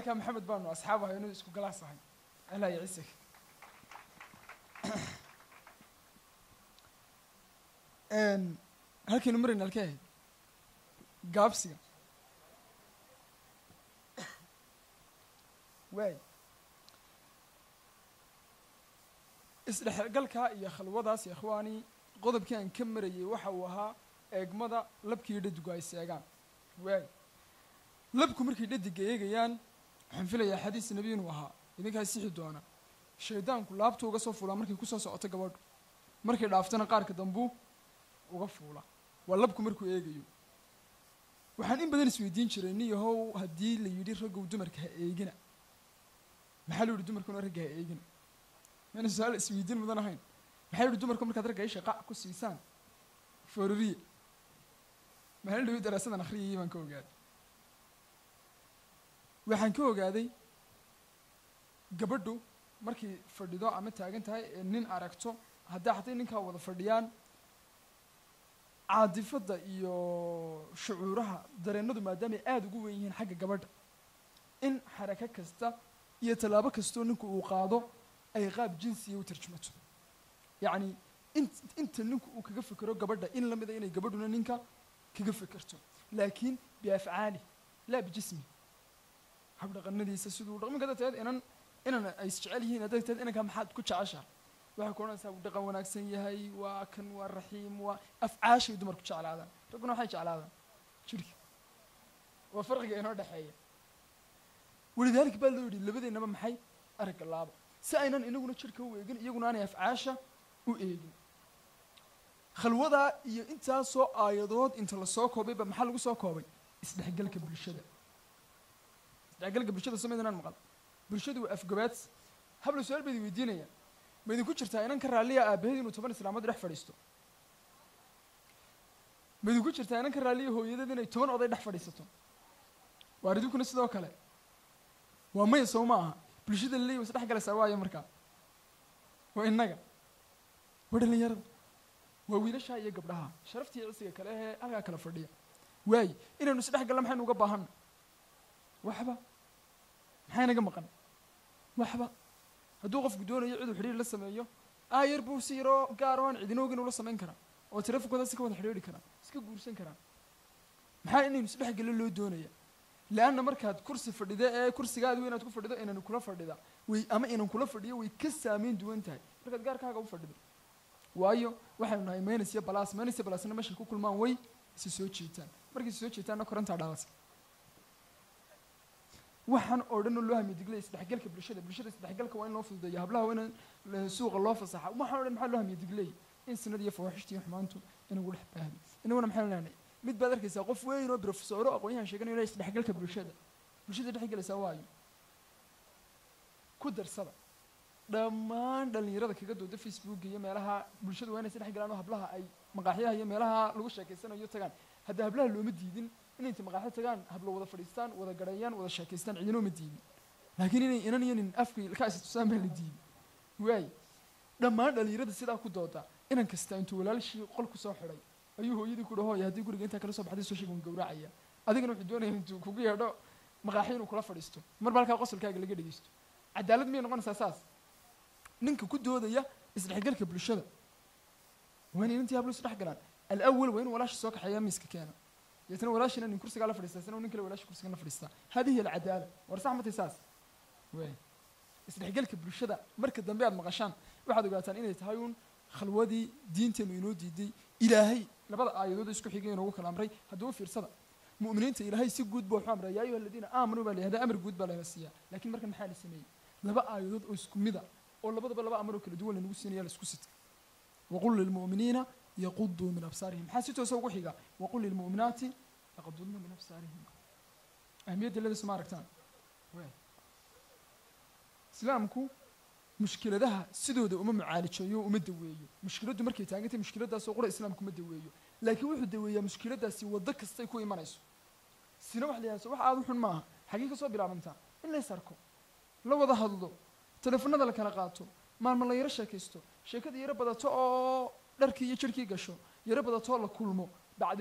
markaa maxamed baanu asxaab ahay inuu isku galaas ahay allah yacisig halkaynu marayna halkee ahayd gaabsiga waay isdhexgalka iyo khalwadaas ya ikhwaani qodobkii aan ka marayay waxa uu ahaa eegmada labkii dhadigu ay seegaan waay labku markay dhadiga eegayaan waxaan filayaa xadiis nebi inuu ahaa idinkaa sixi doona shaydaanku laabtu uga soo fuulaa markay kusoo socoto gabadhu markay dhaaftana qaarka dambuu uga fuula waa labku markuu eegayo waxaan in badan isweydiin jiray nin yahow haddii la yidhi raggow dumarka ha eegina maxaa la yidhi dumarkuna ragga ha eegina mayna su-aal isweydiin mudan ahayn maxaa la yidhi dumarku markaad ragga isha qac ku siisaan foorariya maxaa la yidhi daraasadan akhriyayay baan ka ogaaday waxaan ka ogaaday gabadhu markay fadhido ama taagan tahay ee nin aragto hadday xatay ninkaa wada fadhiyaan caadifadda iyo shucuuraha dareennadu maadaamay aada ugu weyn yihiin xagga gabadha in xarako kasta iyo tallaabo kastoo ninku uu qaado ay qaab jinsiya u tarjumato yacni inta ninku uu kaga fekero gabadha in la mida inay gabadhuna ninka kaga fekerto laakiin biafcaali laa bijismi habdhaqanadiisa siduu dhaqminka darteed inan ay isjecel yihiin hadday tahed inankaa maxaad ku jeceshaha waxay ku odhanaysaa wuu dhaqan wanaagsan yahay waa kan waa raxiim waa afcaashay dumarku jeclaadaan ragguna waxay jeclaadaan jirhka waa farqiga inoo dhexeeya walidaalika baa loo yidhi labadeennaba maxay aragga laaba si aynan inaguna jirhka u eegin iyaguna aanay afcaasha u eegin khalwadaa iyo intaasoo aayadood inta lasoo koobayba maxaa lagu soo koobay isdhexgalka bulshada isdhexgalka bulshada soo maydinaan maqal bulshadu waa afgabaadsi habla su-aal bayd weydiinaya ma idinku jirtaa inan ka raalliya aabaheed inuu 10 islaamood dhex fadhiisto ma idinku jirtaa inan ka raalliya hooyadeed inay 10 oday dhex fadhiisato waar idinkuna sidoo kale waa maya sow ma aha bulshada laleeyahy was dhex galaysaa waayo markaa waa innaga waa dhalinyarada waa wiilashaa iyo gabdhaha sharaftii cisiga kale ahee halkaa kala fadhiya waaye inaynu isdhex galna maxaynu uga baahanna waxba maxaa inaga maqan waxba hadduu qofku doonayo ciduu xidhiir la sameeyo aayar buu si yaroo gaar oo aan cidinoogin ula samayn karaa oo taleefonkooda si ka wada xidhiiri karaa iska guursan karaa maxaa inaynu isdhex gallo loo doonaya leanna markaad kursi fadhida ee kursigaadu inaad ku fadhido inanu kula fadhida way ama inan kula fadhiyo way ka saameyn duwan tahay markaad gaarkaaga u fadhido waayo waxaynu nahay menis iyo balasna meeshay ku kulmaan way isi soo jiitaan markay isi soo jiitaanna korantaa dhaalasa waxaan oo dhan loo hamiyo diglay isdhexgalka bulshada isdhexgalka waa in loo fududeeyo hablaha waa in suuqa loo fasaxa waxaan oo dhan maxaa loo hamiyo diglay in sinada iyo fawaaxishta iyo xumaantu inagu dhex baahdo inaguna maxaynu leenahay mid baad arkaysaa qof weyn oo profesoro aqoon-yahan sheeganayo isdhexgalka bulshada dhexgalaysaa waayo ku darsada dhammaan dhalinyarada kaga dooda facebook iyo meelaha bulshada waa inay isdhex galaan oo hablaha ay maqaaxyaha iyo meelaha lagu sheekaysanayo tagaan hadda hablaha looma diidin inay inta maqaaxyo tagaan hablo wada fadhiistaan wada garayaan wada sheekaystaan cidinoo ma diidin laakiin inay inan iyo nin afkii ka istusaan baa la diiday waaye dhammaan dhalinyarada sidaa ku dooda inan kasta intuu walaalshii qol ku soo xidhay ayuu hooyadii ku dhahooya haddii guriga intaa kala soo baxday soo sheeg un gawracaya adigana wuxuu doonaya intuu kugu yeedho maqaaxyo inuu kula fadhiisto marba halkaa qosolkaaga laga dhegeysto cadaalad miyay noqonaysaa saas ninka ku doodaya isdhexgalka bulshada waa in inantii hablo isdhex galaan alawal waa in walaasha soo kaxeeya miiska keena يتنا ولاش إن كرسي قال فريستا سنة ونكله ولاش كرسي قال فريستا هذه هي العدالة ورصح متى ساس وين استحقلك بالشدة مركز دنبيع مغشان واحد قال تاني إنه تهاون خلودي دينتي وينودي دي إلهي لبعض آيات يسكو حقين وكل أمري هدول في رصدا مؤمنين إلهي سيب جود بوح أمر يا أيها الذين آمنوا بالله هذا أمر جود بالله مسيا لكن مركز محل السنة لبعض آيات يسكو مذا ولا بضل أمره كل دول نقول السنة يسكوست وقل للمؤمنين يقضوا من أبصارهم حسيتوا سووا حاجة وقل للمؤمنات يغضضن من أبصارهم أهمية الذي اسمه ركتان وين إسلامكو مشكلة ده سدود أمم عالي شيء ومدويه مشكلة ده مركي تاجتي مشكلة ده سوقر إسلامكم مدويه لكن واحد دويه مشكلة ده سوى ذك استيكو إيمانيسو سنة واحد ليها سواء عادو حن معها حقيقة صوب بلا منتا إلا يساركو لو وضح هذا تلفون هذا لكلاقاته ما الله يرشى كيستو شيء كذا يربى ده تو dharkii iyo jirkii gasho yara badato la kulmo bacdeen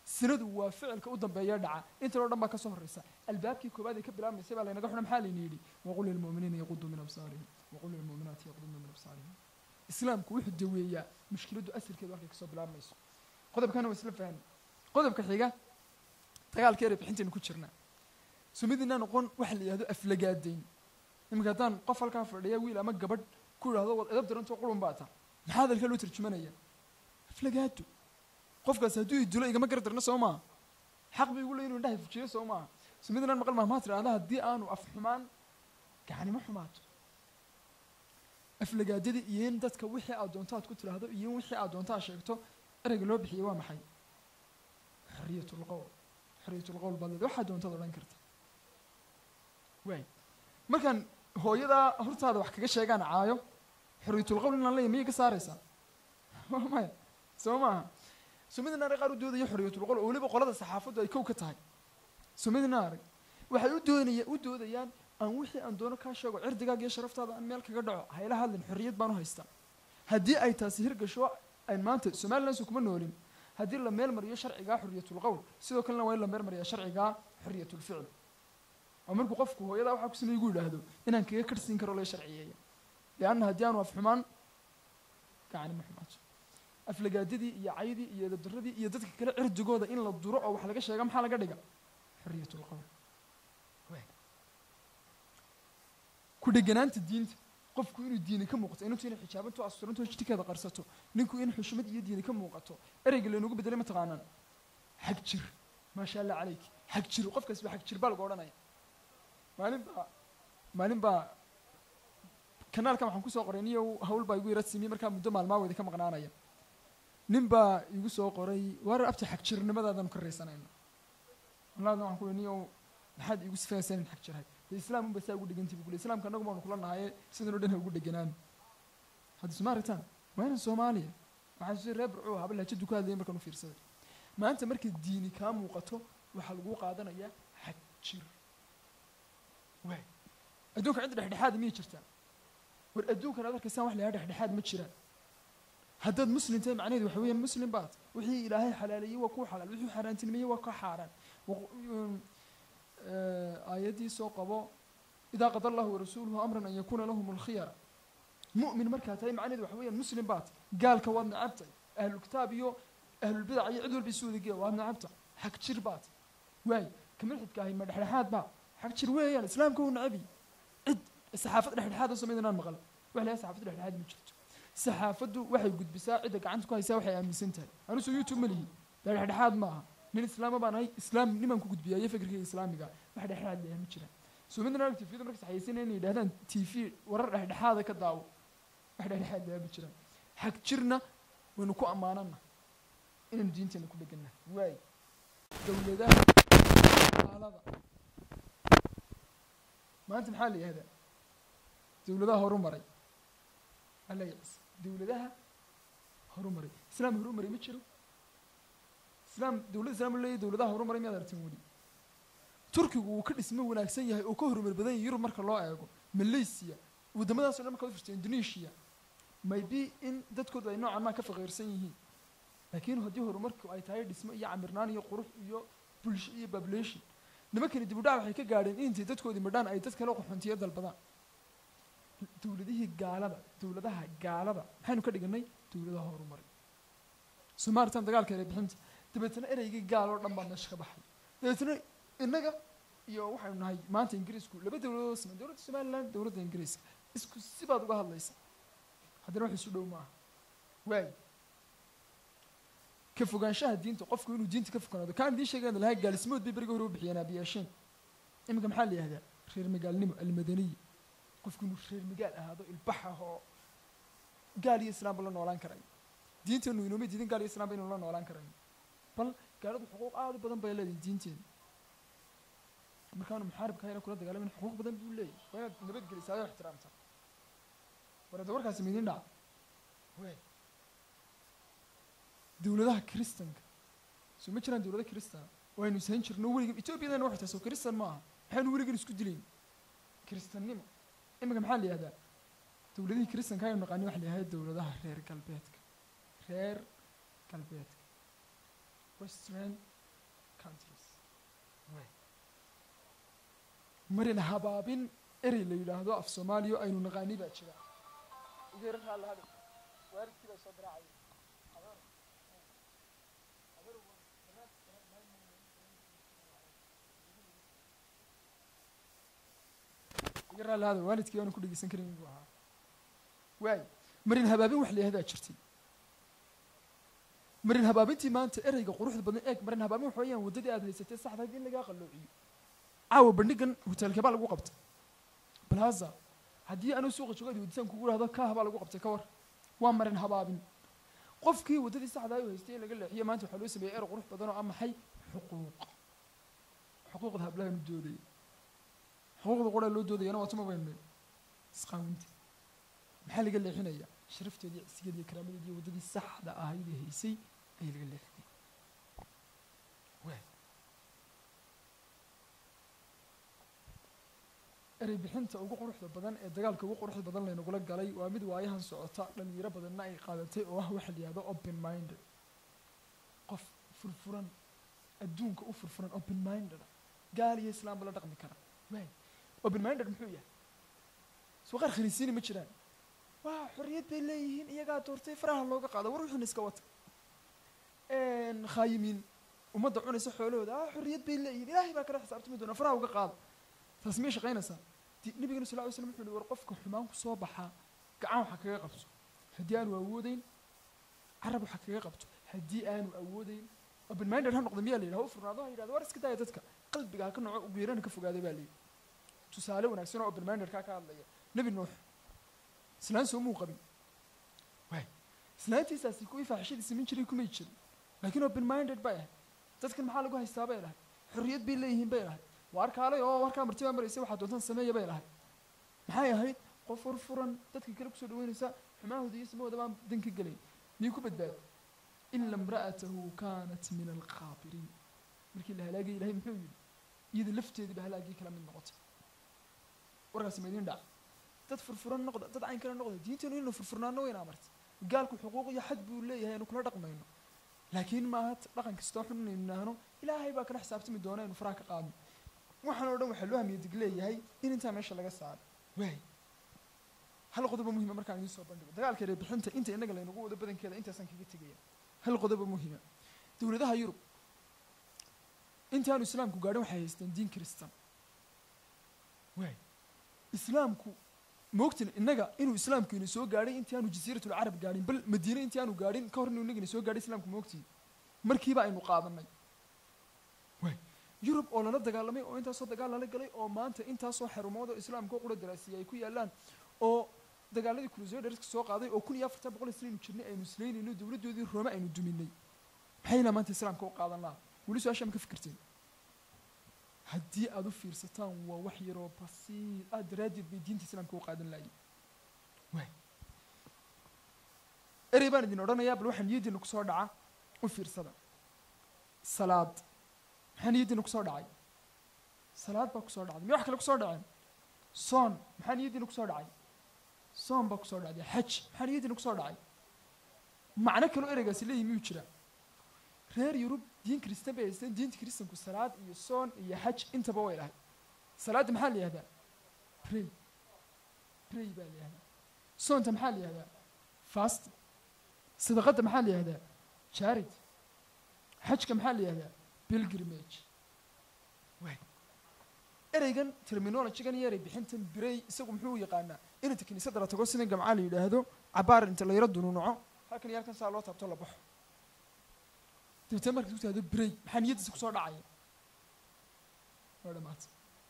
sinadu waa ficilka u dambeeya dhaca inta loo dhan baa ka soo horreysa albaabkii koobaad ee ka bilaabmaysay baa laynaga xuna maxaa layna yidhi waqul lilmu'miniina yaquduu min absaarihim waqul lilmu'minaati yaquduna min absaarihim islaamku wuxuu daweeyaa mushkiladdu asalkeedu halkay kasoo bilaabmayso qodobkana waa isla fahan qodobka xiga dagaalka eray bixintaynu ku jirnaa sumidina noqon waxa la yidhahdo aflagaadayn iminka haddaan qof halkaa fadhiya wiil ama gabadh ku idhahdo wad edab darantoo qurun baa ta maxaa hadalka loo tarjumanaya aflagaado qofkaas hadduu idulo igama gar darno soo maaha xaq bay igu leeyihin inu indhaha fujiyo soo maaha sumidinaan maqal mahmaa tidhahda haddii aanu af xumaan gacanimo xumaato aflagaadadii iyo in dadka wixii aad doonto aad ku tidhaahdo iyo in wixii aad doonto aad sheegto ereyga loo bixiyey waa maxay xoriyatulqowl xoriyatulqowl baad leedahay waxaad doontaad odhan karta waay markaan hooyadaa hortaada wax kaga sheegaan caayo xoriyatulqowl inaan leeyahay miyay ka saaraysaa maya soo maaha sumidina arag qaar u doodaya xoriyatulqowl oo weliba qolada saxaafaddu ay kow ka tahay sumidina arag waxay u doodayaan aan wixii aan doono kaa sheego cirdigaaga iyo sharaftaada aan meel kaga dhaco hayla hadlin xorriyad baan u haystaa haddii ay taasi hirgasho ayn maanta somaliland su kuma noolin haddii la meel mariyo sharcigaa xoriyatulqowl sidoo kalena waa in la meel mariyaa sharcigaa xoriyatulficl oo markuu qofku hooyadaa waxaa kusina igu yidhaahdo inaan kaga karsiin karo la sharciyeeya lianna haddii aanu af xumaan gacani ma xumaato aflagaadadii iyo caydii iyo edabdaradii iyo dadka kale cirdigooda in la duro oo wax laga sheega maxaa laga dhiga xoriyatulqowl ku dheganaanta diinta qofku inuu diini ka muuqato inantu inay xijaabanto asturanto jidhkeeda qarsato ninku in xushmad iyo diini ka muuqato ereyga laynagu bedelay ma taqaanaan xag jir maasha allah calayk xag jir qofkaas ba xag jir baa lagu odhanaya maalin baa kanaalkan waxaan kusoo qoray niyo hawl baa igu yara simi markaa muddo maalmaaweyda ka maqnaanaya nin baa igu soo qoray warar abta xag jirnimadaadanu ka raysanayno walaadna waxaan ku niyo maxaad igu sifaysaa in xag jirhay islaam unba saa ugu dhegantii buu ku ley islamka annagu baanu kula nahaye sidan oo dhan ha ugu dheganaan hadda suma aragtaan waa inan soomaaliya waxaan soo reer burcuu haba lahjadu ka hadlayay markaan u fiirsaday maanta markay diini kaa muuqato waxaa laguu qaadanayaa xag jir waay adduunka cidda dhexdhexaada miyay jirtaa war adduunkan aad arkaysaan wax la yidhaha dhexdhexaad ma jiraan haddaad muslim tahay macnaheedu waxa weeyaan muslim baad wixii ilaahay xalaaleeyey waa kuu xalaal wixii xaaraantinimeeyey waa kaa xaaraan آياتي سوقبو إذا قضى الله ورسوله أمرا أن يكون لهم الخيار مؤمن مركها تاي معنى وحويا مسلم بات قال كوادنا عبتا أهل الكتاب يو أهل البدع يعدوا البسود قيا وادنا عبتا حق شربات واي كمل حد كاهي مدح الحاد با حق شروي يعني الإسلام كون عبي عد الصحافة رح الحاد وسمينا المغل وحلا صحافة رح الحاد مجلت صحافة وحي قد بساعدك عندك هاي ساوي حي أمي سنتين أنا سو يوتيوب ملي رح الحاد معها nin islaama baan ahay islaam niman ku gudbiyayo fikirka islaamiga wax dhexdhexaad leeyahay ma jiraan soo midna arag tvda marka saxaysan inay yidhahdaan tv warar dhexdhexaada ka daawo wax dhexdhexaad leeyahay ma jiraan xag jirna waynu ku ammaanana inaynu diinteena ku dhegana waay dowladaha aalada maanta maxaa la yihahdaa dowladaha horumaray alayaas dowladaha horumaray islaam horumaray ma jiro إسلام دولة إسلام اللي دولة هرم مريم يقدر تمولي تركيا وكل وناكسين يهي وكهر من البداية يروح مركز الله أيقو ماليزيا وده ما أصلا ما كذا في إندونيسيا ما يبي إن ده تكون ذي نوع ما كف غير سينه لكن هديه هرم مركز أي تاير اسمه يا عمرناني يقرف يا بلش يا ببلش لما كان يدي بدأ حكي قاعدين إنت ده تكون مردان أي تذكر حنتي هذا البضاء دولة دي قالبة دولة ده قالبة حين كده جناي دولة هرم مريم سمارتان دقال كده بحنت dabeetana ereygii gaal oo dhan baa meesha ka baxay dabeetana innaga iyo waxaynu nahay maanta ingiriisku laba dowladood siman dowladda somaliland dowladda ingiriiska isku sibaad uga hadlaysa haddana wax isu dhow maaha waay ka fogaanshaha diinta qofku inuu diinta ka foganaado kaan idiin sheegayna lahaa gaalismood bay beriga hore u bixiyeen abiyaasheen iminka maxaa la yihahdaa reer magaalnimo almadaniya qofku inuu reer magaal ahaado ilbax ah oo gaal iyo islaamba la noolaan karayo diintanu inooma diidin gaal iyo islaamba inuu la noolaan karayo bal gaaladu xuquuq aad u badan bay leedahay diinteeda markaanu muxaaribka hayna kula dagaalamin xuquuq badan buu leeyahay waa inaad nabadgelisaa oo ixtiraamtaa warada warkaasi midin dhaca wey dowladaha kiristanka soo ma jiraan dowlada kiristan waynu sahan jirno weligan etoobiyadana waxay tahay soo kiristan maaha maxaynu weligan isku dilayn kiristannimo iminka maxaa la yihahdaa dowladihii kiristanka aynu naqaani waxa la yihahdaa dowladaha reer galbeedka Western countries marin habaabin erey la yidhaahdo af soomaaliya aynu naqaani baa jira geerarkaa la hadhi waalidkii baa soo garaacaya geerar la hadhi waalidkii aanu ku dhegeysan karin buu ahaa waay marin habaabin wax la yihahdaa jirtay marin habaabintii maanta ereyga quruxda badan eeg marin habaabin waxa weeyaan waddadii aad haysatay saxda in lagaa qalloociyo caawa bandhigan hoteelkee baa lagu qabtay plaza haddii anuu suuqa joogaad waditaan kugu dhahdo kaah baa lagu qabtay ka war waa marin habaabin qofkii waddadii saxdaa u haystay in laga leexiyo maanta waxaa loo sameeyey erey qurux badan oo ah maxay xuquuqda hablahaanu doodaya xuquuqda quraa loo doodayana waa tuma weynay isqaawinta maxaa laga leexinayaa sharafteedii cisigeed iyo karaamadeed iyo waddadii saxda ahayd ee haysay ayaa laga leexinaya waay erey bixinta ugu quruxda badan ee dagaalka ugu quruxda badan laynagula galay waa mid waayahan socota dhalinyaro badanna ay qaadatay oo ah waxa la yihahdo open minded qof furfuran adduunka u furfuran open minded gaal iyo islaamba la dhaqmi kara waay open minded muxuu yahay soo qaar khaniisiini ma jiraan waa xorriyad bay leeyihiin iyagaa doortay faraha looga qaado war wuxuuna iska wata khaayimiin ummadda cunaysa xoolahooda xorriyad bay leeyihiin ilaahay baa kala xisaabtami doona faraha uga qaada taas miyay shaqaynaysaa nabigana sal ly slam wuxuu yihi war qofka xumaan ku soo baxaa gacan waxa kaga qabto haddii aanu awoodeyn carab waxa kaga qabto haddii aanu awoodeyn open minded ha noqda miyaa la yidhaha u furnaado ha yidhahdo war iska daaya dadka qalbiga ha ka noco ugu yarana ka fogaaday baa layidhi tusaale wanaagsan oo open mindedkaa ka hadlaya nebi nuux islaan soo muu qabin waay islaantiisaasi kuwii faaxishadii samin jiray kumay jirin laakiin open minded bay ahayd dadkan maxaa lagu haystaa bay lahayd xorriyad bay leeyihiin bay lahayd waar kaalay oo warkaa marti baa maraysay waxaa doontaan sameeya bay lahayd maxay ahayd qof furfuran dadkii kale kusoo dhaweynaysa xumaahooda iyo samahooda baan dan ka gelayn miyuu ku badbaaday ila imra'atahu kaanat min alkhaabiriin markii la halaagay ilahay muxuu yidhi iyada lafteediiba halaagii kala mid noqotay warkaasi ma idiin dhaca dad furfuran noqda dad cayn kale noqda diinteenu inaynu furfurnaano wayna amartay gaalku xuquuq iyo xad buu leeyahay aynu kula dhaqmayno laakiin maaha dhaqan kastoo xun inaynu idhaahno ilaahay baa kala xisaabtami doona aynu faraha ka qaadno waxaan oo dhan waxaa loo hamiya dig leeyahay in intaa meesha laga saaro waay hal qodobo muhima markaan idiin soo bandhigo dagaalka reer bixinta inta innaga laynagu wado badankeeda intaasaan kaga tegaya hal qodobo muhima dowladaha yurub intaanu islaamku gaadhin waxay haysteen diin kristan waay islaamku moogtin innaga inuu islaamku ina soo gaadhay intii aanu jasiiratul carab gaadhin bal madiine intii aanu gaadhin ka hor inuu innaga ina soo gaadhay islaamku moogtiin markiiba aynu qaadanay waay yurub oo lala dagaalamay oo intaasoo dagaal lala galay oo maanta intaasoo xarumood oo islaamka oo qura daraasiya ay ku yaalaan oo dagaaladii crusaderska soo qaaday oo 1400 islaynu jirnay aynu islaynayno dowladdoodii roome aynu duminay maxayna maanta islaamka u qaadan lahaa weli su-aasha ma ka fikirteen haddii aad u fiirsataan waa wax yaroo basiid aad daraaddeed bay diinta islaamka u qaadan lahayen waay erey baan idin odhanayaa bal waxaa niyaddiina ku soo dhaca u fiirsada salaad maxaa niyaddiina ku soo dhacay salaad baa ku soo dhacday miya wax kale ku soo dhaceen soon maxaa niyaddiina ku soo dhacay soon baa ku soo dhacday xaj maxaa niyaddiina ku soo dhacay macno kaloo ereygaasi leeyihi miyuu jiraa reer yurub diin kristan bay haysteen diinta kristanku salaad iyo soon iyo xaj intaba way lahay salaadda maxaa la yihahdaa pray baa la yihahdaa soonta maxaa la yihahdaa fast sadaqadda maxaa la yihahdaa charity xajka maxaa la yihahdaa pilgrimage waay ereygan terminologygan iyo erey bixintan bray isagu muxuu yaqaanaa inta kiniisadda la tago sida gamcaa la yidhaahdo cabaar inta la yaro dunuunaco halkan iyo halkan saa loo taabto la baxo dabetee markaad ku tahdo bray maxaa niyaddiisa kusoo dhacaya waa dhamaatay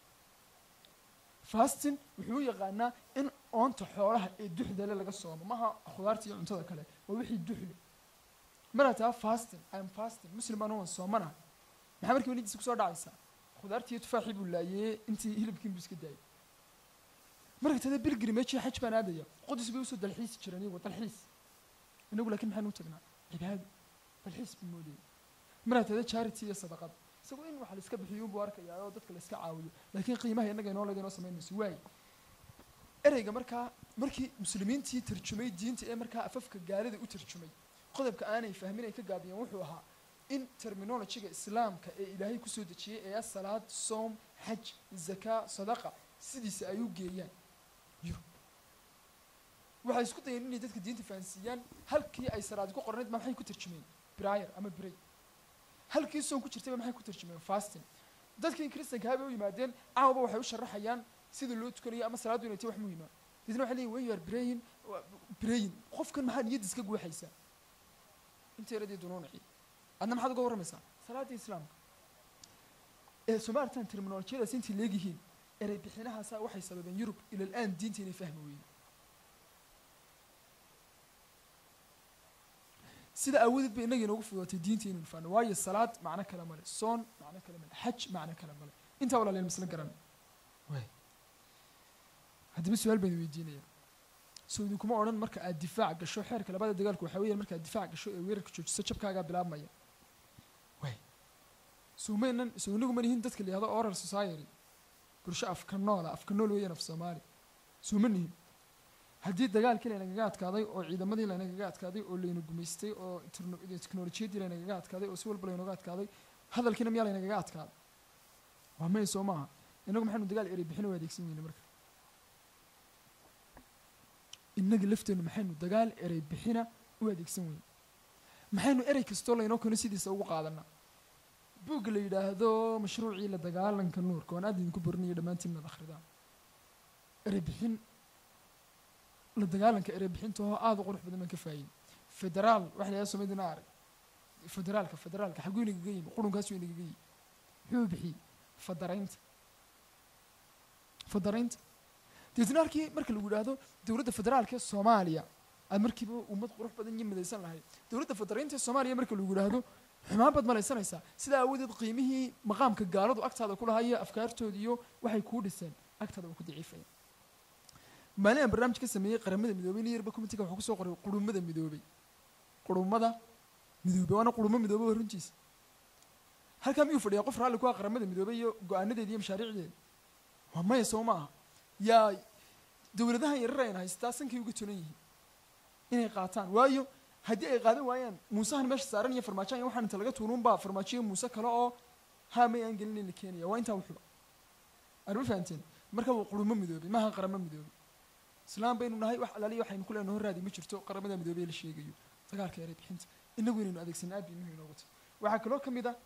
fasting wuxuu yaqaanaa in oonta xoolaha ee duxdale laga soomo maha khudaarta iyo cuntada kale waa wixii duxle maraa taa fasting im fasting muslim baan waan soomana maxaa markiiba niyaddiisa kusoo dhacaysaa khudaartii iyo tufaaxii buu laayee intii hilibkiin buu iska daayay marka tada pilgrimage xaj baan aadaya qudus bay usoo dalxiisi jireen iyagu dalxiis inagu laakiin maxaan u tagnaa cibaado dalxiis buu moodayay maraa tada charity iyo sadaqad isagoo in waxa la iska bixiyo buu arkayaa oo dadka la iska caawiyo laakiin qiimaha innaga inoo leeda inoo samaynayso waay ereyga markaa markii muslimiintii tarjumay diinta ee markaa afafka gaalada u tarjumay qodobka aanay fahmin ay ka gaabiyeen wuxuu ahaa in terminology-ga islaamka ee ilaahay kusoo dejiyey ee salaad soom xaj zakaa sadaqa sidiisa ay u geeyaan yurub waxay isku dayeen inay dadka diinta fahansiiyaan halkii ay salaad ku qornayd ma maxay ku tarjumeen prayer ama pray halkii soon ku jirtay maxay ku tarjumeen fasting dadkii kristanka habay u yimaadeen caawba waxay u sharaxayaan sida loo tukanayo ama salaadu inay tahay wax muhiim ah dadna waxay leeyihiin when you are praying qofkan maxaa niyadiisa ka guuxaysaa inta yaradii dunuunaci adna maxaad uga warramaysaa salaadii islaamka ee soomaaltan terminolojiyadaas intii leegyihiin erey bixinahaasa waxay sababeen yurub ila al'aan diinta inay fahmi weyne sida awoodeed bay innaga inoogu fududatay diinta inaynu fahno waayo salaad macno kale male soon macno kale male xaj macno kale male intaa walaalyaal misla garan haddaba su-aal baynu weydiinaya soo idinkuma odhan marka aad difaac gasho xeerka labada dagaalku waxaa weeyaan marka aad difaac gasho ee weerarka joojiso jabkaagaa bilaabmaya soo inagu manihin dadka la yihahdo oral society bulsho afka nool weeyaan af soomaali soo ma nihin haddii dagaalkii laynagaga adkaaday oo ciidamadii laynagaga adkaaday oo layna gumaystay oo teknolojiyadii laynagaga adkaaday oo si walba laynaga adkaaday hadalkiina miyaa laynagaga adkaaday waa may soo maaha inagu maxaynu dagaal erey bixin u adeegsan weyne marka innaga lafteennu maxaynu dagaal erey bixina u adeegsan weyne maxaynu erey kastoo laynoo keeno sidiisa ugu qaadanaa buugga la yidhaahdo mashruucii la dagaalanka nuurka waan aad idinku borinayo dhammaantiin inaad akhridaan erey bixin la dagaalanka erey bixinta oo aada u qurux badan baan ka faa'iiday federaal waxa la yidhahdo soomaalidina arag federaalka xaguu inagaga yimi qurunkaasuu inagaga yimi muxuu bixiyey fadaraynta deetna halkii marka lagu yidhaahdo dowladda federaalka ee soomaaliya aad markiiba ummad qurux badan iyo midaysan lahayd dowladda fedaraynta ee soomaaliya marka lagu yidhaahdo xumaan baad malaysanaysaa sidaa awoodeed qiimihii maqaamka gaaladu agtaada ku lahayo afkaartoodi iyo waxay kuu dhiseen agtaada waa ku daciifaya maalin aan barnaamij ka sameeyey qaramada midoobay nin yarba committeega wuxuu kusoo qoray qurumada midoobay waana qurumo midoobay waa runtiisa halkaa miyuu fadhiyaa qof raalli ku ah qaramada midoobay iyo go-aanadeeda iyo mashaariicdeeda waa maya soo ma aha yaa dowladahan yarar ayna haystaa sankay uga tolan yihiin inay qaataan waayo haddii ay qaadan waayaan muusahan meesha saaran iyo farmaajoan iyo waxaan inta laga tuunuunbaa farmaajoyo muuse kale oo haamay aan gelin in la keenaya waa intaa wuxuba arma fahanteen marka waa qurumo midoobay maaha qaramo midoobay islaam baynu nahay wax alaaliya waxaynu ku leenahay horraadi ma jirto qaramada midoobay la sheegayo dagaalka erey bixinta inagu inaynu adeegsanaa aad bay muhiim inoogu tahay waxaa kaloo ka mid ah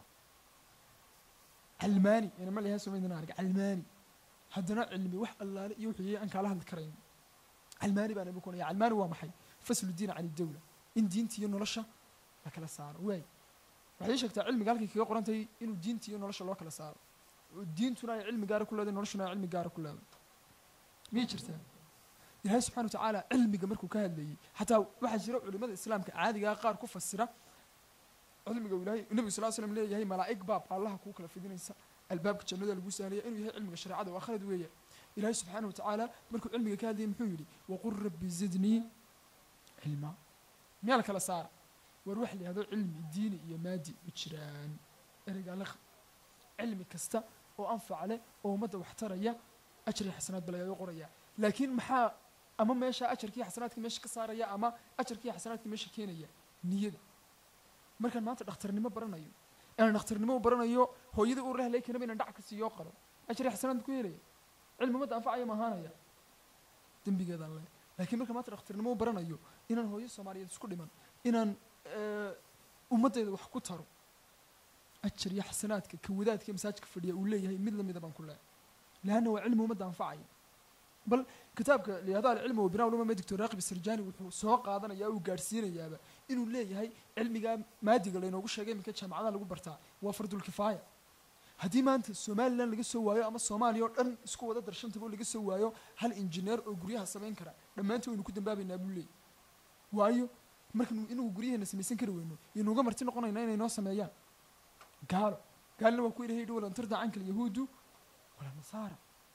calmaani inama layahay soomaalidana arag calmaani haddana cilmi wax allaale iyo wuxuu yahay aan kaala hadli karayn calmaani baan ibu kunaya calmaani waa maxay faslu diin can idawla in diinta iyo nolosha la kala saaro waay waxay ii sheegtaa cilmiga halkay kaga qoran tahay inuu diinta iyo nolosha loo kala saaro oo diintuna ay cilmi gaara ku leedahay noloshuna ay cilmi gaara ku leedahay miyay jirtaa ilaahay subxana wa tacaala cilmiga markuu ka hadlayey xataa waxaa jira culimada islaamka caadigaa qaar ku fasira cilmiga ilaahay nebigu sal slam leeyahay malaa'ig baab allaha kuu kala fidinaysa albaabka jannada lagu sahlaya inuu yahay cilmiga shareecada waa khalad weeya ilaahay subxaana wa tacaala markuu cilmiga ka hadlayay muxuu yidhi waqul rabbi zidnii cilma miyaa la kala saara war wax la yihahdo cilmi diini iyo maadi ma jiraan ereygaa la cilmi kasta oo anfac leh oo ummadda wax taraya ajar iyo xasanaad ba lagaga qoraya laakiin maxaa ama meesha ajarkii xasanaadka meesha ka saaraya ama ajarkii xasanaadka meesha keenaya niyada markaan maanta dhakhtarnimo baranayo inaan dhakhtarnimo u baranayo hooyadii uu rahlay kanaba inaan dhac ka siiyo qaro ajar iyo xasanaad ku helaya cilmi ummadda anfacaya ma ahaanaya dembigeedaan leh laakiin markaan maanta dhakhtarnimo u baranayo inaan hooyo soomaaliyeed isku dhiman inaan ummaddayda wax ku taro ajar iyo xasanaadka ka wadaadka masaajidka fadhiya uu leeyahay mid lamida baan ku leehay laanna waa cilmi ummadda anfacaya bal kitaabka liyahdaa alcilmi wa binaa ulama doctor raaqib sarjani wuxuu soo qaadanayaa uu gaadhsiinayaaba inuu leeyahay cilmigaa maadiga laynoogu sheegay iminka jaamacadaha lagu bartaa waa fardulkifaaya haddii maanta somalilan laga soo waayo ama soomaaliya oo dhan isku wada darshantaba laga soo waayo hal injineer oo guryaha samayn kara dhammaantii waynu ku dambaabaynaa buu leeyahy waayo markanu inagu guryaheena samaysan kari weyno inuuga marti noqonaynaa inay noo sameeyaan gaalina waa ku ilahay yidhi walan tarda canka alyahuudu wala nasaara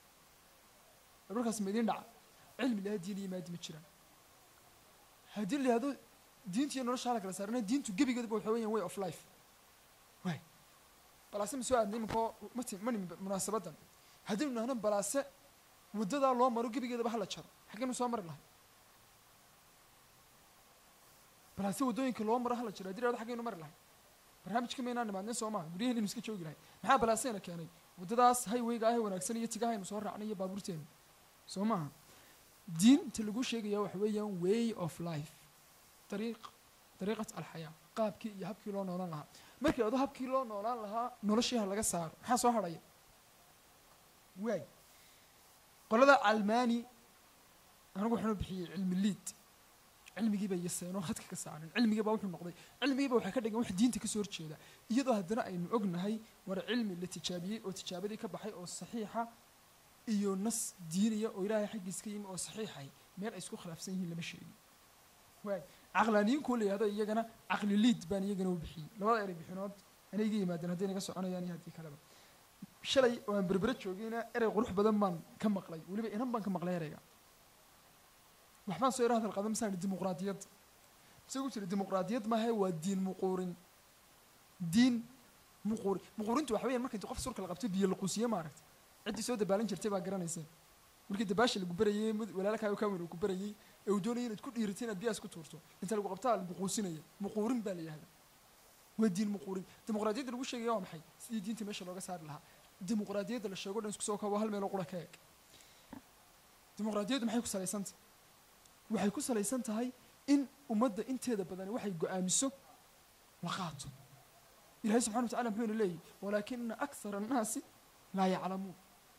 markaas ma idiin dhaca cilmi laha diin iyo maadi ma jiraan haddii la yihahdo diinta iyo nolosha hala kala saarana diintu gebigeedaba waxa weeyaan way of life waay balaase ma soo aadnay iminkoo mani munaasabadan haddii nu nahno balaase waddadaa loo maro gebigeedaba hala jaro xaggeynu soo mari lahay balaase waddooyinka loo maro hala jaro haddii la yhahdo xaggeynu mari lahay barnaamijka maynaan nimaadnay soo maaha guryaheena iska joogi lahay maxaa balaaseena keenay waddadaas highwayga ah ee wanaagsan iyo tigahaynu soo raacnay iyo baabuurteenu soo maaha diinta lagu sheegaya waxa weeyaan way of life dariiqat alxayaa qaabkii iyo habkii loo noolaan lahaa markii adoo habkii loo noolaan lahaa noloshiiha laga saaro maxaa soo hadhaya waay qolada calmaani anigu waxaanu bixiyey cilmi liid cilmigiiba yaseenoo khadka ka saaran cilmigiiba wuxuu noqday cilmigiiba waxay ka dhigan wax diinta kasoo horjeeda iyadoo haddana aynu ognahay war cilmi la tijaabiyey oo tijaabadii ka baxay oo saxiixa iyo nas diiniya oo ilaahay xaggiis ka yimi oo saxiixay meel ay isku khilaafsan yihiin lama sheegin waay caqlaaniyinkuu la yihahdo iyagana caqli liid baan iyagana u bixiyey labada eray bixinood anay iga yimaadeen hadday naga soconayaan iyo haddii kaleba shalay oo aan berbere joogayna erey qurux badan baan ka maqlay weliba inan baan ka maqlay ereyga waxbaan soo yara hadal qadan masaan dimuqraadiyad isagu jira dimuqraadiyad maaha waa diin muquurin muquurintu waxa weeyaan marka inta qof surka la qabto biyo la quusiye maaragtay ciddii soo dabaalan jirtay baa garanayseen markii dabaasha lagu barayey walaalakaayo kaa weyn uu ku barayey ee uu doonayay inaad ku dhiiratay inaad biyaas ku tuurto inta lagu qabtaa lagu quusinaya muquurin baa la yihahdaa waa diin muquurin dimuqraadiyadda lagu sheegaya waa maxay sidii diinta meesha looga saari lahaa dimuqraadiyadda la sheego dhan isku soo koobo hal meeloo qura ka eg dimuqraadiyaddu maxay ku salaysantah waxay ku salaysan tahay in ummadda inteeda badani waxay go-aamiso la qaato ilahay subxana watacala muxuuna leeyahy walaakina akthara annaasi laa yaclamuun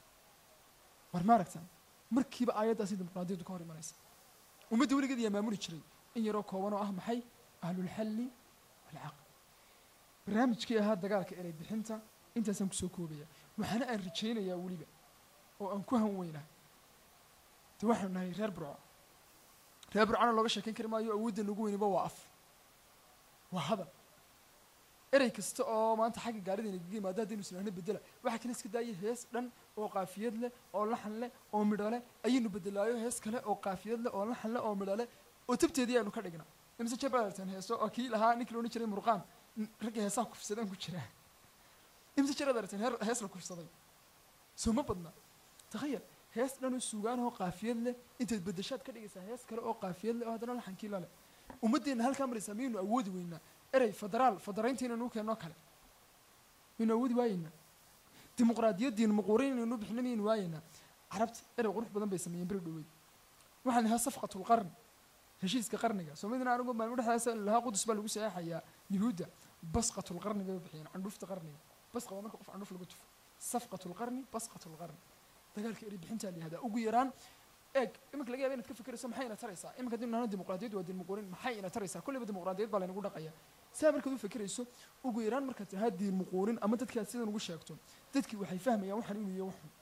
war ma aragtaan markiiba aayaddaasi dimuqraadiyaddu ka hor imanaysa ummadda weligeed ayaa maamuli jiray in yaroo kooban oo ah maxay ahlulxalli walcaql barnaamijkii ahaa dagaalka erey bixinta intaasaan kusoo koobaya waxaana aan rajaynayaa weliba oo aan ku han weynahay de waxaanu nahay reer burco reer burcona looga sheekayn kari maayo awooddan ugu weyniba waa af waa hadal erey kasta oo maanta xagga gaarideena kaga yimaado haddaynu islaahna bedela waxaa kale iska daayay hees dhan oo qaafiyad leh oo laxan leh oo midho leh ayaynu bedelaayo hees kale oo qaafiyad leh oo laxan leh oo midho leh oo tabteedii aynu ka dhignaa imse jebaartan heeso oo kii lahaa ninkii loodhan jiray murqaan ragga heesaha kufsadaan ku jiraa imse jeradartan hees la kufsaday soo ma badna takhayal hees dhan oo suugaan oo qaafiyad leh intaad bedeshaad ka dhigaysaa hees kale oo qaafiyad leh oo haddana laxankii la leh ummaddeena halkaa maraysaa miyaynu awoodi weynaa erey federaynta inaynu keenoo kale miyaynu awoodi waayeynaa dimuqraadiyaddiin muquurin inaynu bixino miyaynu waayeynaa carabta erey qurux badan bay sameeyeen beri dhaweyd waxaan lahaa safqatulqarn heshiiska qarniga soomaalidana anigu baan udhexdaasa lahaa qudus baa lagu saxeexayaa yuhuudda basqatulqarni bay bixiyeen candhuufta qarniga basqa waa marka qof candhuuf lagu tufo safqatulqarni basqatulqarni dagaalka erey bixintaa la yihahdaa ugu yaraan eeg iminka laga yaaba inaad ka fikirayso maxay ina taraysaa iminka haddii nahno dimuqraadiyaddu waa diin muquurin maxay ina taraysaa kolleyba dimuqraadiyad baa laynagu dhaqaya saa markaad u fikirayso ugu yaraan markaad tahaa diin muquurin ama dadki aad sidan ugu sheegto dadkii waxay fahmayaan waxaan inuu yahay waxun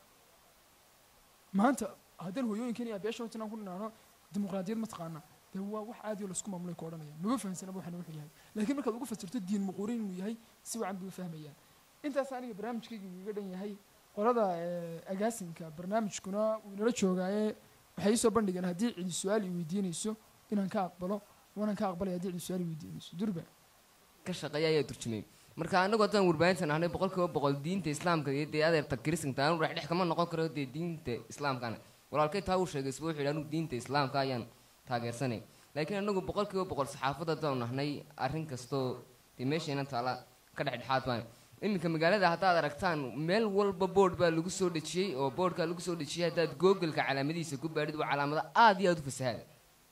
maanta haddaan hooyooyinkan iyo abeesha inaan ku dhinaano dimuqraadiyad ma taqaana dee waa wax aadi oo laisku maamulay ku odhanaya maba fahamsanaba waxaan wuxuu yahay laakiin markaad ugu fasirto diin muquurin inuu yahay si wacan bay u fahmayaan intaas aniga barnaamijkayga igaga dhan yahay qolada agaasinka barnaamijkuna wuu inala joogaaye waxay isoo bandhigeen haddii cidi su-aal i weydiinayso inaan ka aqbalo waanaan ka aqbalaya haddii cidi su-aal i weydiinayso durba ka shaqeeya ayaa turjumay marka anagu haddaan warbaahintan ahnay 100% diinta islaamka iyo dee adeerta kiristanka aanu dhex kama noqon karo dee diinta islaamkana walaalkay taa uu sheegay isbuu wuxuu anigu diinta islaamka ayaan taageersanay laakiin anagu 100% saxaafadda haddaan nahnay arrin kastoo dee meeshayna taala ka dhexdhexaad baan iminka magaalada haddaad aragtaan meel walba board baa lagu soo dhejiyey oo boardkaa lagu soo dhejiyey haddaad googleka calaamadihiisa ku baadhid waa calaamado aad iyo aad u fasahaada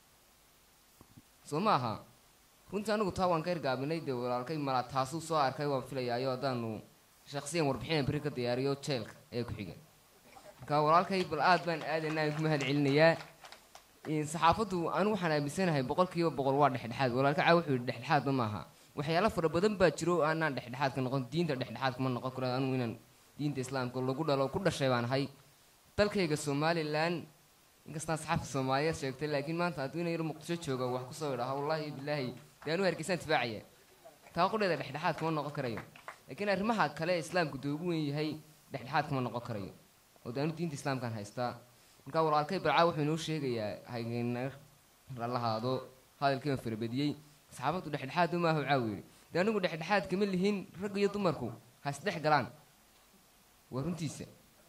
soo ma aha runtii anigu taa waan ka irgaabinay dee walaalkay malaa taasuu soo arkay waan filayaayo haddaanu shaksiyan warbixina beri ka diyaariyo jeelka ee ku xiga marka walaalkay bal aad baan aadanaa ku mahad celinayaa saxaafaddu anigu waxaan aaminsanahay 100% waa dhexdhexaad walaalka caa wuxuu yidhi dhexdhexaadba maaha waxyaalo fara badan baa jiro aanaan dhexdhexaad ka noqon diinta dhexdhexaad kuma noqon karo anigu inaan diinta islaamka lagu dhalo ku dhashay baan ahay dalkayga somalilan inkastaan saxaafka soomaaliyeed sheegtay laakiin maanta hadduu inay yar muqdisho jooga wax ku soo idhaha wallaahi bilaahi dee anu hargeysaan tifaacaya taa qudheeda dhexdhexaad kuma noqon karayo laakiin arrimaha kale islaamku dee ugu weyn yahay dhexdhexaad kuma noqon karayo oo dee anu diinta islaamkaan haystaa markaa walaalkay barcaa wuxuu inoo sheegayaa haygeena lahaado hadalkiiban farabadiyey saxaafaddu dhexdhexaad uma aha caaw yidhi dee anigu dhexdhexaad kama lihin rag iyo dumarku ha isdhex galaan waa runtiisa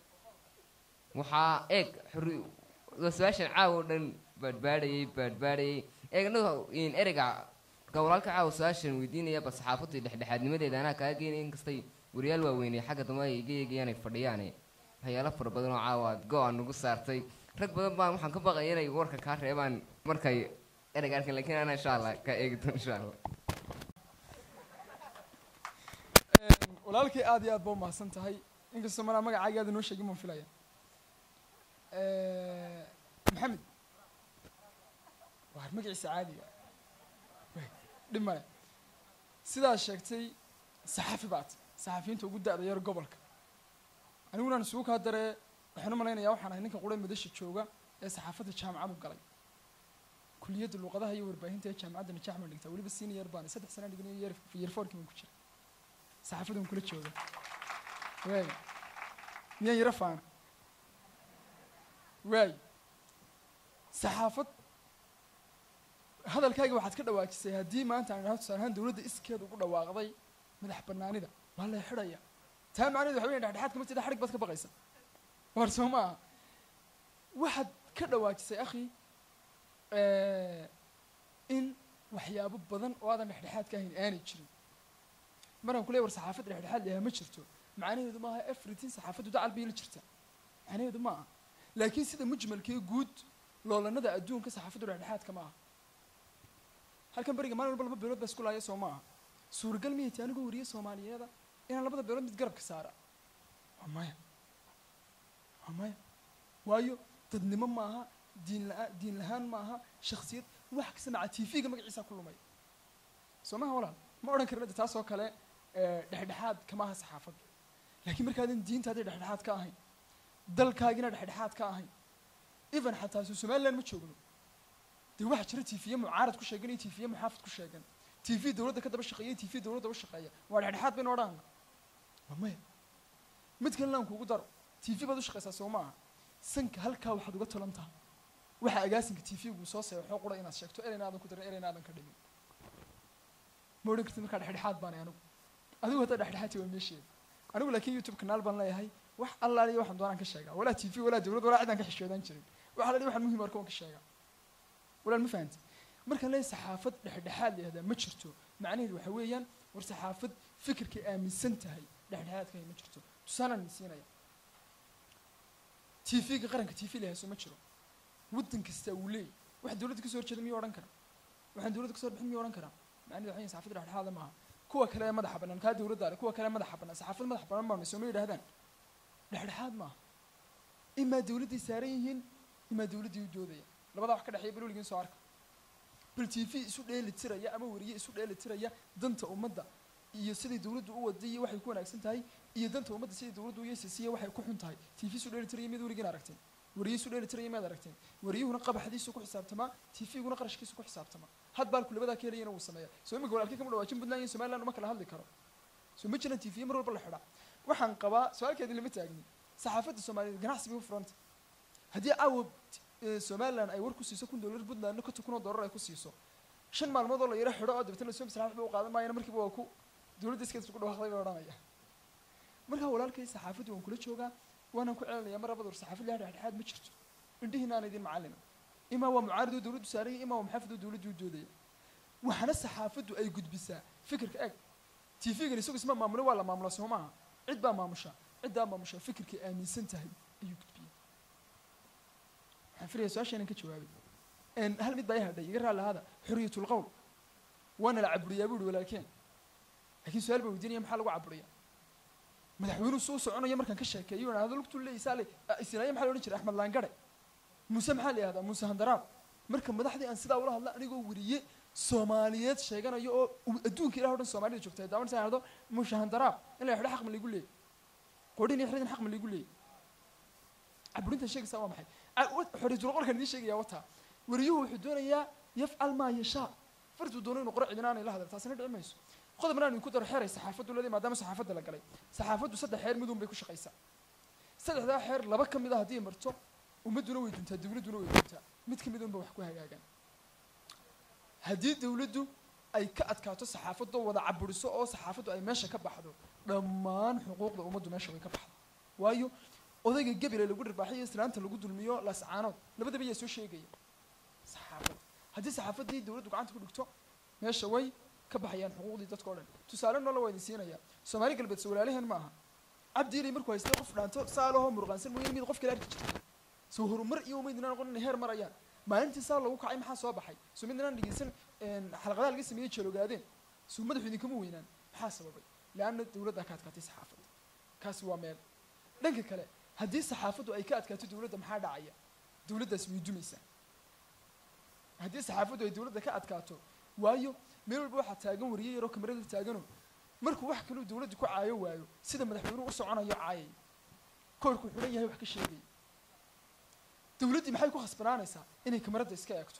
waxaa eeg su-aashan caaw oo dhan baadhbaadhayay eeg anagu ereyga walaalka caawa su-aashan weydiinaya bal saxaafaddu dhexdhexaadnimadeeda anaa kaa geenay inkastay wariyaal waaweynay xagga dambe ay iga eegayaan ay fadhiyaane waxyaalo fara badan oo caawa aad go-aan nagu saartay rag badan baan waxaan ka baqaya inay warka kaa reebaan markay ereyga arkan laakiin anaa insha allah kaa eegi doon insha allah walaalkay aad iyo aad baa umahadsan tahay inkastoo manaa magacaaga aad inoo sheegin baan filaya maxamed waa magaciisa caadiga dhib male sidaad sheegtay saxaafi baad saxaafiyiinta ugu da-da yar gobolka anigunan isugu kaa daree waxaan u malaynayaa waxaan ahay ninka qura madasha jooga ee saxaafadda jaamacadu galay kuliyadda luuqadaha iyo warbaahinta ee jaamacadda najaax baan dhigtaa weliba senior baan 3 sano dhiganayo year 4 baan ku jira saxaafadan kula jooga waay miyaan yara faana waay saxaafad hadalkayga waxaad ka dhawaajisay haddii maanta aan idhahdo tusaale ahaan dawladda iskeeda ugu dhawaaqday madax bannaanida waa la xidhaya taa macnaheedu waxa weeye dhexdhexaadka martida xadhig baad ka baqaysa war soo maaha waxaad ka dhawaajisay akhi in waxyaabo badan oo aadan dhexdhexaad ka ahayn aanay jirin markaan ku leeyahay war saxaafad dhexdhexaad leeyahay ma jirto macnaheedu maaha everything saxaafaddu dacal bay la jirtaa macnaheedu maaha laakiin sida mujmalkee guud loolanada adduunka saxaafaddu dhexdhexaadka maaha halkan beriga maalin walba 2 beelood baa isku laaya soo maaha suuragal miyay tahay anigoo wariye soomaaliyeeda inaan 2 beelood mid garabka saara waa maya waayo dadnimo maaha diin lahaan maaha shakhsiyad wax kasta maca tv-ga magaciisa ku lumay soo maaha walaal ma odhan karna taas oo kale dhexdhexaad kamaha saxaafadda laakiin markaadan diintaadii dhexdhexaad ka ahayn dalkaagina dhexdhexaad ka ahayn even xataa somaliland ma joogno dee waxaa jira tv mucaarad ku sheegan iyo tv muxaafid ku sheegan tv dawladda ka daba shaqeeya tv dawladda u shaqeeya waa dhexdhexaad baynu odhanna waa maya mid kalena aan kuugu daro tv baad u shaqeysaa soo maaha sanka halkaa waxaad uga tolan tahay waxa agaasinka tv-gu soo seexo qura inaad sheegto ereyna aadan ku darin ereyna aadan ka dhimin ma odhan kartid markaa dhexdhexaad baanay adigu haddaa dhexdhexaadti waa meesheeda anigu laakiin youtube kanaal baan leeyahay wax allaaliya waxaan doonaan ka sheegaa walaa tv walaa dawlad walaa cidaan ka xishoodaan jirin waxa la dhihi waxaan muhiim arko waan ka sheegaa walaal ma fahanti markaan leeyahay saxaafad dhexdhexaad leehdaa ma jirto macnaheedu waxa weeyaan war saxaafad fikirkay aaminsan tahay dhexdhexaadkahay ma jirto tusaalaan siinaya tv-ga qaranka tv leehayso ma jiro waddan kasta uu leeyahy wax dawladda kasoo horjeeda miyuu odhan karaa waxaan dawladda kasoo bixin miyuu odhan karaa macnaheedu waxa weeyaan saxaafadda dhexdhexaada maaha kuwa kale ee madaxa bannaan kaa dawladda ale kuwa kale ee madaxa bannaan saxaafad madaxa bannaan baanay soo ma yidhahdaan dhexdhexaad maaha imaa dawladday saaran yihiin imaa dawladdii u doodaya labadaa wax ka dhexeeya bal weligiin soo arka bal tv isu dheeli tiraya ama wariye isu dheeli tiraya danta ummadda iyo sidai dawladdu u waday iyo waxay ku wanaagsan tahay iyo danta ummadda sidai dawladdu u yeesisiiya waxay ku xun tahay tv isu dheeli tiraya mid weligiin aragteen wariye isu dheeli tiraya miyaad aragteen wariyuhuna qabaxdiisu ku xisaabtamaa tv-guna qarashkiisu ku xisaabtamaa had baalku labadaa ka helayana wuu sameeya soo imika walaalkii kama dhawaajin puntland iyo somaliland uma kala hadli karo soo ma jiran tv mar walba la xidhaa waxaan qabaa su-aalkeedii lama taagni saxaafadda soomaaliyeed ganacsi bay u furanta haddii caawa somaliland ay war ku siiso $1 puntlandna $1,000 ay ku siiso 5 maalmood oo la yara xidho oo dabtana soo maslaxa waxba u qaadan maayna markiiba waa ku dawladda iskeed isku dhawaaqday bay odhanaya marka walaalkay saxaafaddu waan kula joogaa waana ku celinaya mar labada saxaafad la dhexdhexaad ma jirto indhihiina aan idin macallin ima waa mucaarad oo dawladdu saaray ima waa muxaafid oo dawladdu u doodaya waxana saxaafaddu ay gudbisaa fikirka eg tv-gan isagu isma maamulo waa la maamulo soo maaha cid baa maamusha ciddaa maamusha fikirkay aaminsan tahay ayuu gudbiya waxaan filaya su-aashaynan ka jawaabay hal mid baa i hadhay iga raalli ahaada xuriyatul qowl waana la caburiyaa buu ihi walaalkeen laakiin su-aal baa weydiinaya maxaa lagu caburiyaa madaxweynuhu suu soconayo markaan ka sheekeeyo idhahdo lugtuu leeyisaale isinaayo maxaa la odhan jiray axmed laangare muuse maxaa la yihahdaa muuse handaraab marka madaxdii aan sidaa ula hadla anigoo weriye soomaaliyeed sheeganayo oo adduunka ilaah o dhan soomaalida joogta daawan sa idhahdo muuse handaraab in la xidho xaq ma laygu leeyay qodhin iyo xidhin xaq ma laygu leeyay caburintan sheegaysaa waa maxay xoriyatul qolkan idiin sheegaya wataa weriyuhu wuxuu doonayaa yafcal maa yashaa fartuu doono inuu qoro cidina aanay la hadal taasina dhici mayso qodobna aan idinku daro xeeray saxaafaddu leedahay maadaama saxaafadda la galay saxaafaddu 3 xeer midun bay ku shaqaysaa 3daa xeer 2 ka mid ah haddii marto ummadduna way duntaa dawladduna way duntaa mid ka mid unba wax ku hagaagaan haddii dawladdu ay ka adkaato saxaafaddu wada caburiso oo saxaafaddu ay meesha ka baxdo dhammaan xuquuqda ummaddu meesha way ka baxdo waayo odayga gebile lagu dhirbaaxiyo islaanta lagu dulmiyo lascaanood labadaba yaa soo sheegaya saxaafad haddii saxaafaddii dawladdu gacanta ku dhigto meesha way ka baxayaan xuquuqdii dadka oo dhan tusaale noola waa idin siinaya Soomaali galbeed Soomaalihan maaha cabdi ilay markuu haystay qof dhaanto saalaho murqaansan mooyeen mid qof kale arki jirtay soo horumar iyo umaydina noqon heer marayaan maalintii saa lagu kacay maxaa soo baxay soo midna dhigeysan xalaqadaha laga sameeyay jalogaadeen soo madaxu idin kama weynaan maxaa sababay laana dawladda ka adkaatay saxaafadda kaasi waa meel dhanka kale haddii saxaafaddu ay ka adkaato dawladda maxaa dhacaya dawladdaas way dumaysaa haddii saxaafaddu ay dawladda ka adkaato waayo meel walba waxaa taagan wariyay yaroo kamarada taagano markuu wax kale dawladdu ku caayo waayo sida madaxweynuhu u soconayo caayay koorku xulan yahay wax ka sheegay dawladdii maxay ku khasbanaanaysaa inay kamarada iska eegto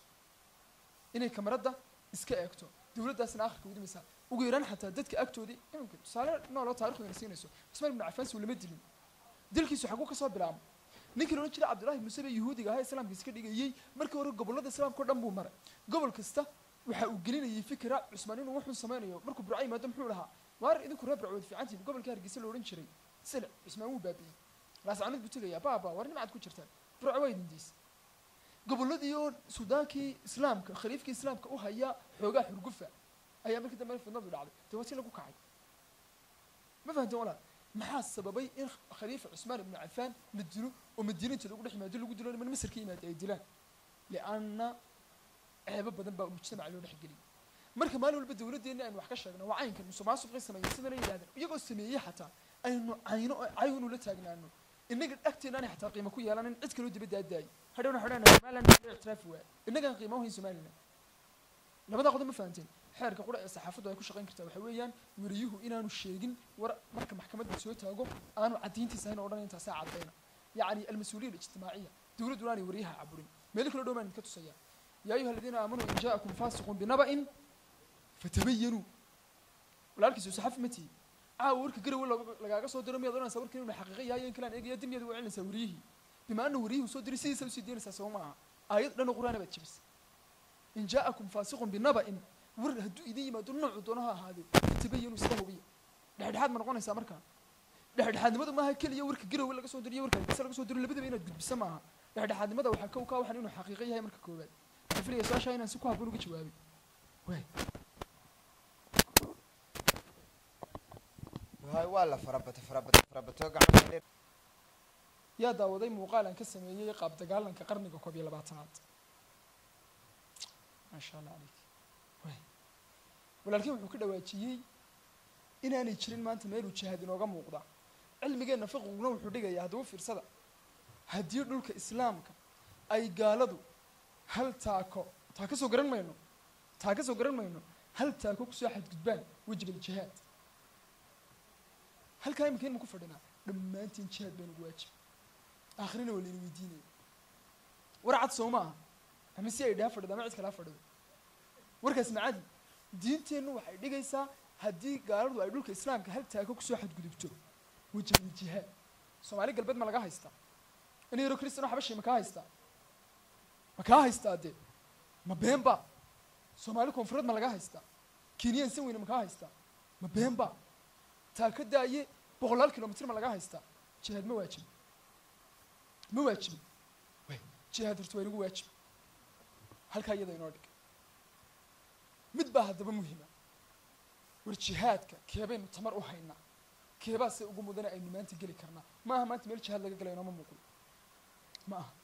dawladdaasna akhirka u dhimaysaa ugu yaraan xataa dadka agtoodii iminka tusaale nooloo taariikhda siinayso Usmaan ibn Affan lama dilin dilkiisu xaguu ka soo bilaabay ninkii loo jiray Cabdullaahi ibn Sabi Yahuudiga ahaa islaamka iska dhigayay markii hore gobolada islaamka dhan buu maray gobol kasta waxa uu gelinayay fikra Usmaan inuu wuxuu sameeyo markuu Burcay maadam muxuu lahaa waar idinku reer Burcay fiicantii gobolka Hargeysa loo oran jiray sila Usmaan uu baabiyay laasacnid buu tagaya baaba war nimad ku jirtaan Burcay way dindiis goboladii oo Suudaankii islaamka khaliifkii islaamka u haya xoogaa xurgufa ayaa markii dambe fidnadu dhacday tawaasi lagu kacay ma fahanteen wala maxaa sababay in khaliif Usmaan ibn Affan la dilo oo madiinada lagu dhex yimaado lagu dilo in Masarka yimaado ay dilaan li'anna ceebo badan baa mujtamaca loo dhex geliyay marka maalin walba dawladdeena aan wax ka sheegno waa caynkan musuqmaasuq sameeyay sidana yiraahdeen iyagoo sameeyay xataa aynu aynu la taagnaano inaga agteena aan xataa qiimo ku yeelanin cid kale oo dibadda aaday hadhowna maalan i'tiraaf waa inaga qiimo u haysanayna labada qodob ma fahanteen xeerka qura ee saxaafaddu ay ku shaqeyn kartaa waxa weeyaan wariyuhu inaanu sheegin war marka maxkamadda soo taago aanu cadiintiisa hayna odhan inta saac cadayna yani al-mas'uuliyya al-ijtimaaciya dawladdu aanay wariyaha caburin meel kale dhoomaan ka tusaya يا أيها الذين آمنوا إن جاءكم فاسق بنبأ فتبينوا ولكن سحف متي ورك قري ولا لقاك صدر مية دولار صور كلمة حقيقية هاي كلام إيه يدم يدو علنا سوريه بما أنه وريه صدر سيسا وسيدين ساسوا معها آيات لنا قرآن بتشبس إن جاءكم فاسق بنبأ ور هدو إيدي ما دون نوع دونها هذه تبينوا سلوا بيه لحد حد من قانا سامركا لحد حد ماذا ما هكل يورك قري ولا صدر يورك بس لقى صدر اللي بدأ بينا بسمعها لحد حد ماذا وحكوا كوا حنينه حقيقية هاي مركا كوبات فلي سؤال شيء نسكوها بقولوا جوابي وين هاي والله فربت قاعد يا داودي مقالا كسميه قاب دقالا كقرنك كوبي لبعتنات ما شاء الله عليك وين ولكن وحو كده واجيي inaanay jirin maanta meel uu jihaad inooga muuqda cilmigeena fiqiguna wuxuu dhigayaa haduu fiirsada hadii dhulka islaamka ay gaaladu hal taako soo garan mayno hal taako ku soo xadgudbaan wajibul jihaad halka imkeen ku fadhina dhamaantiin jihaad baan ugu waajib aakhirina wali weydiinay warcad Soomaa ama si ay dhaafadada ma cid kala fadhido warkaas macadi diinteenu waxay dhigaysaa haddii gaaladu ay dhulka islaamka hal taako ku soo xadgudubto wajibul jihaad Soomaali galbeed ma laga haystaa inay yaro Kristiano xabashi ma ka haystaa de ma beenba Soomaali koonfureed ma laga haystaa Kenya si weyn ma ka haystaa ma beenba taa ka daaye 100 kilomitir ma laga haystaa jihaad ma waajib way jihaad horta way ugu waajib halka iyada inoo dhig mid baa hadaba muhiima war jihaadka keebeen tamar u hayna keebaa si ugu mudana ay nimaanta gali karnaa ma aha maanta meel jihaad laga galayno ma muuqdo ma aha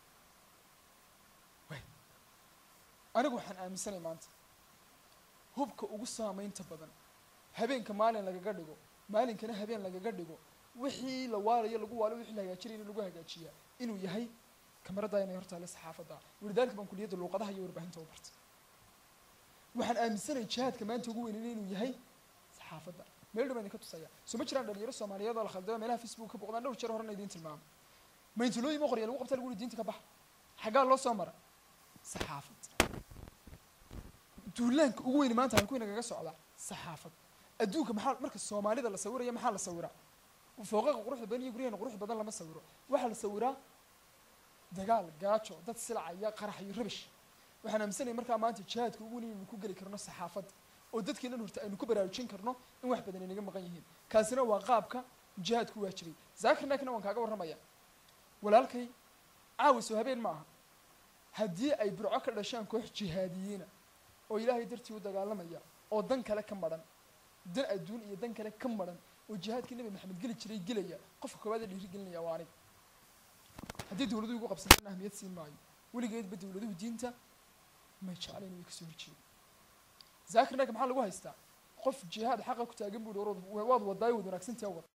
anigu waxaan aaminsanay maanta hubka ugu saameynta badan habeenka maalin lagaga dhigo maalinkana habeen lagaga dhigo wixii la waalayo lagu waalo wixii la hagaajinayo lagu hagaajiyaa inuu yahay kamarada inay horta la saxaafada wardaalka baan kuliyada luqadaha iyo warbaahinta u bartay waxaan aaminsanay jihaadka maanta ugu weyn inuu yahay saxaafada meel dhow ka tusaya soo ma jiraan dhalinyaro Soomaaliyeed oo la khaldamay meelaha Facebook ka boqdaan dhowr jeer horena idin tilmaamo ma inta loo yimo qoryo lagu qabta lagu diinta ka bax xagaa loo soo mara saxaafad duulaanka ugu weyn maanta halku inaga socda saxaafad adduunka maxaa marka Soomaalida la sawirayo maxaa la sawiraa fooqaqa quruxda badan iyo guryaha qurux badan lama sawiro waxa la sawiraa dagaal gaajo dad silacaya qarax iyo rabish waxaan aaminsanay markaa maanta jihaadka ugu weyn ku gali karno saxaafad oo dadkeena horta aynu ku baraarujin karno in wax badan inaga maqan yihiin kaasina waa qaabka jihaadku waajibay zaakirnaakina waan kaaga waramaya walaalkay caawiso habeen maaha haddii ay burco ka dhashaan koox jihaadiyiina oo ilaahay dartii u dagaalamaya oo dan kale ka maran dan adduun iyo dan kale ka maran oo jihaadkii nabi maxamed geli jiray gelaya qofka koowaad ee dhiirigelinaya waa aniga haddii dawladuhu igu qabsadaan ahmiyad siin maayo weligeedba dawladuhu diinta ma jeclayn way kasoo horjeedaan zaakirnaga maxaa lagu haystaa qof jihaad xaqa ku taagan buu waad wadaay wad wanaagsantahay wad